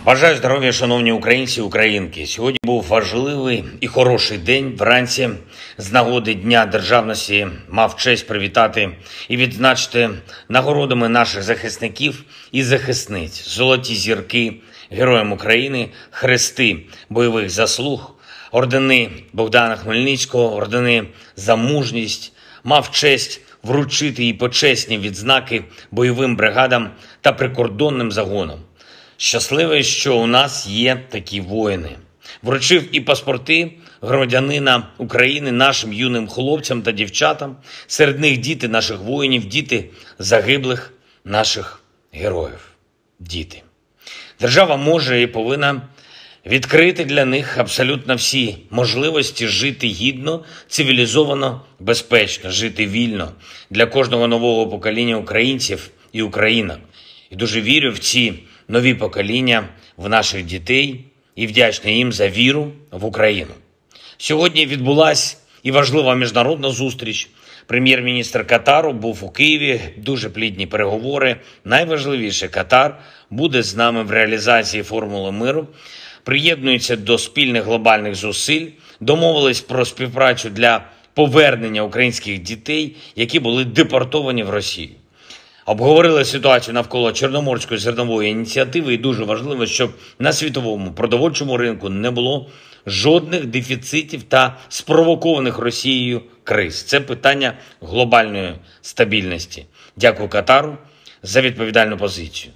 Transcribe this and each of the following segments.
Бажаю здоров'я, шановні українці і українки. Сьогодні був важливий і хороший день. Вранці з нагоди Дня Державності мав честь привітати і відзначити нагородами наших захисників і захисниць. Золоті зірки Героям України, хрести бойових заслуг, ордени Богдана Хмельницького, ордени за мужність. Мав честь вручити і почесні відзнаки бойовим бригадам та прикордонним загонам. Щасливий, що у нас є такі воїни. Вручив і паспорти громадянина України нашим юним хлопцям та дівчатам. Серед них діти наших воїнів, діти загиблих наших героїв. Діти. Держава може і повинна відкрити для них абсолютно всі можливості жити гідно, цивілізовано, безпечно, жити вільно для кожного нового покоління українців і українок. І дуже вірю в ці нові покоління, в наших дітей і вдячний їм за віру в Україну. Сьогодні відбулася і важлива міжнародна зустріч. Прем'єр-міністр Катару був у Києві, дуже плідні переговори. Найважливіше, Катар буде з нами в реалізації формули миру, приєднується до спільних глобальних зусиль, домовились про співпрацю для повернення українських дітей, які були депортовані в Росію. Обговорили ситуацію навколо Чорноморської зернової ініціативи і дуже важливо, щоб на світовому продовольчому ринку не було жодних дефіцитів та спровокованих Росією криз. Це питання глобальної стабільності. Дякую Катару за відповідальну позицію.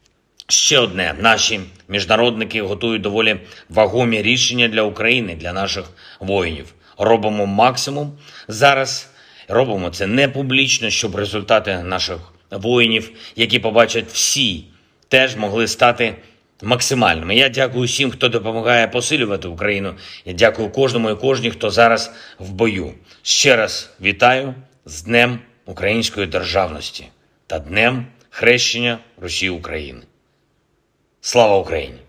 Ще одне. Наші міжнародники готують доволі вагомі рішення для України, для наших воїнів. Робимо максимум зараз. Робимо це не публічно, щоб результати наших воїнів, які побачать всі, теж могли стати максимальними. Я дякую всім, хто допомагає посилювати Україну. Я дякую кожному і кожній, хто зараз в бою. Ще раз вітаю з Днем Української Державності та Днем Хрещення Русі України. Слава Україні!